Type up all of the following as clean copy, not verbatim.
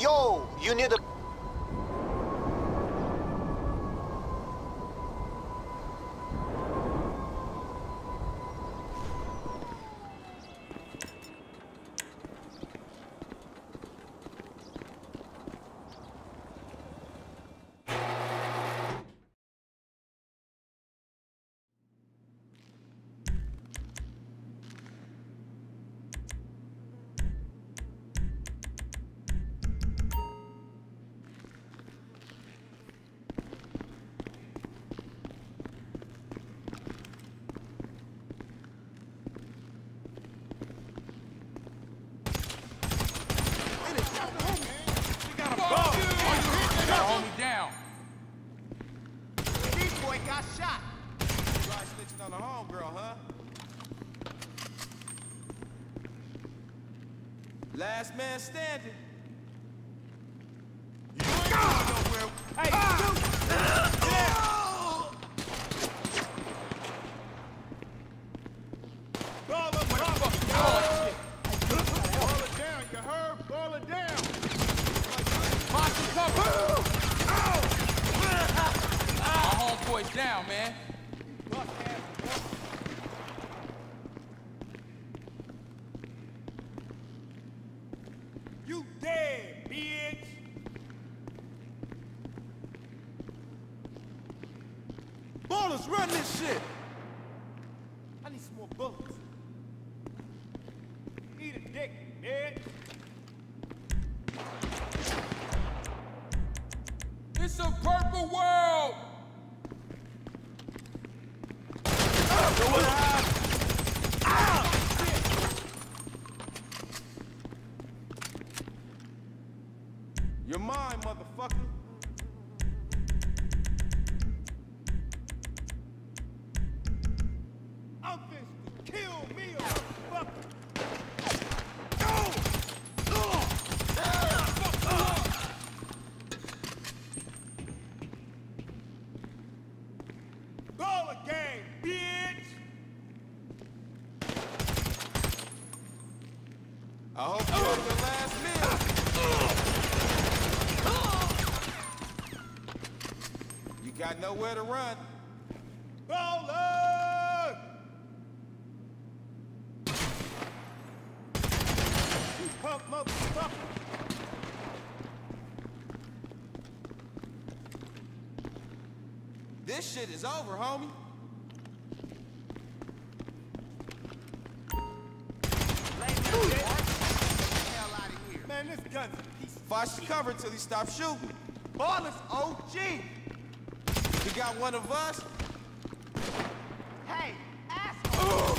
Yo, you need a... On the homegirl, huh? Last man standing. You ain't going nowhere. Hey, Ball it down, you heard? Ball it down. Monster cover. My homeboy's down, man. You dead, bitch! Ballers, run this shit! I need some more bullets. Eat a dick, bitch! It's a purple world! You're mine, motherfucker. I'm finna kill me, motherfucker. Baller game, bitch. I hope you have the last meal. You got nowhere to run. Baller! You punk motherfucker! This shit is over, homie. Man, this gun's a piece of... Fosh cover till he stops shooting. Baller's OG! You got one of us? Hey, asshole!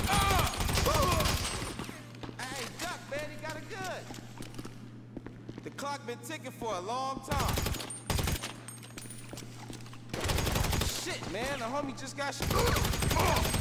Hey, duck, man, he got a gun. The clock been ticking for a long time. Shit, man, the homie just got shot.